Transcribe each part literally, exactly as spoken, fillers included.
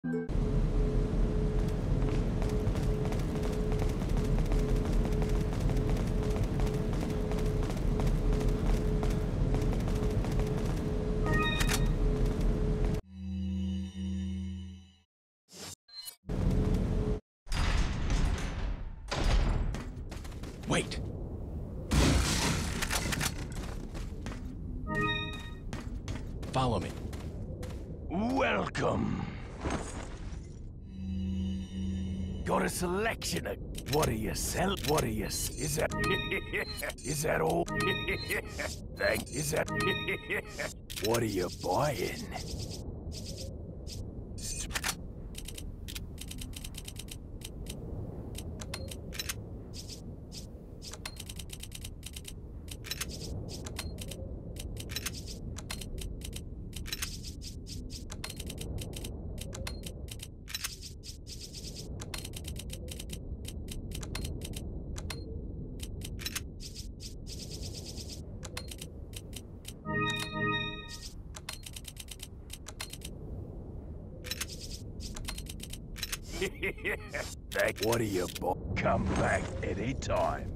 Wait! Follow me. Welcome. Got a selection of... What are you sell? What are you... Is that... Is that all? Thank... Is that... What are you buying? Thank... What are you... Come back anytime.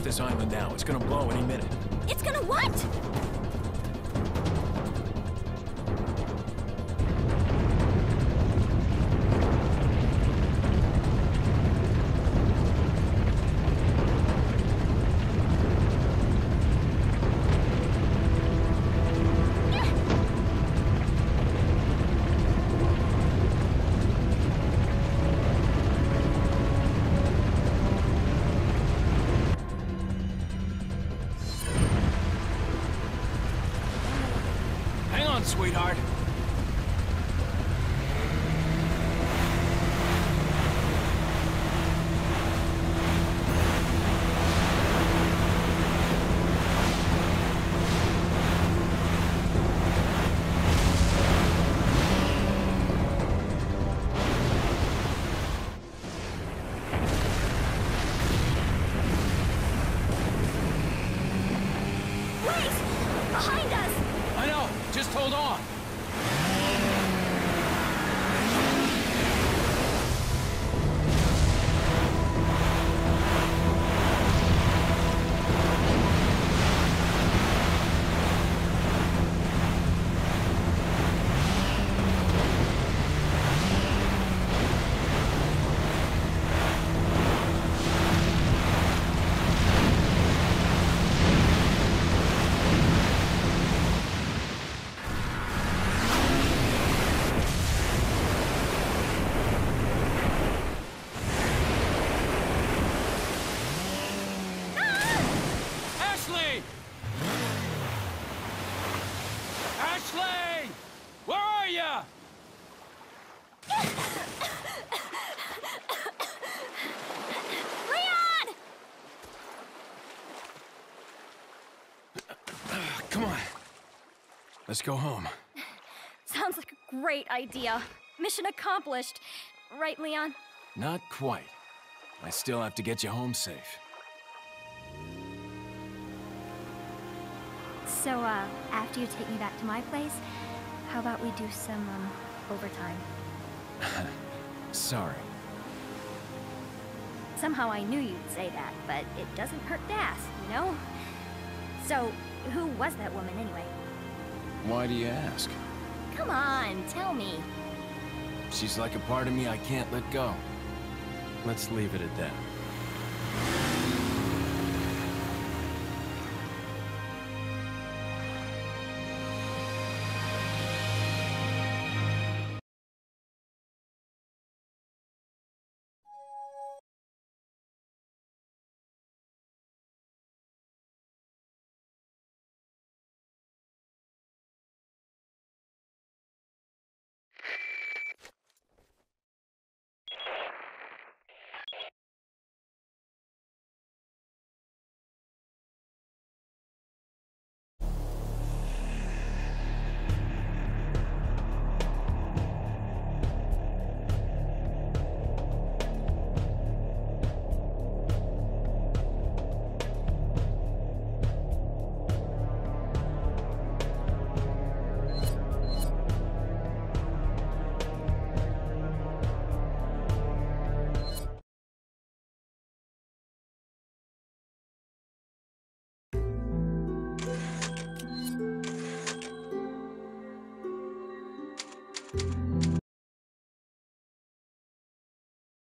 this island now. It's gonna blow any minute. It's gonna what? Hang on, sweetheart. Wait! Behind us! I know. Just hold on. Ashley! Ashley! Where are you? Leon! Come on. Let's go home. Sounds like a great idea. Mission accomplished. Right, Leon? Not quite. I still have to get you home safe. So, uh, after you take me back to my place, how about we do some, um, overtime? Sorry. Somehow I knew you'd say that, but it doesn't hurt to ask, you know? So, who was that woman anyway? Why do you ask? Come on, tell me. She's like a part of me I can't let go. Let's leave it at that. you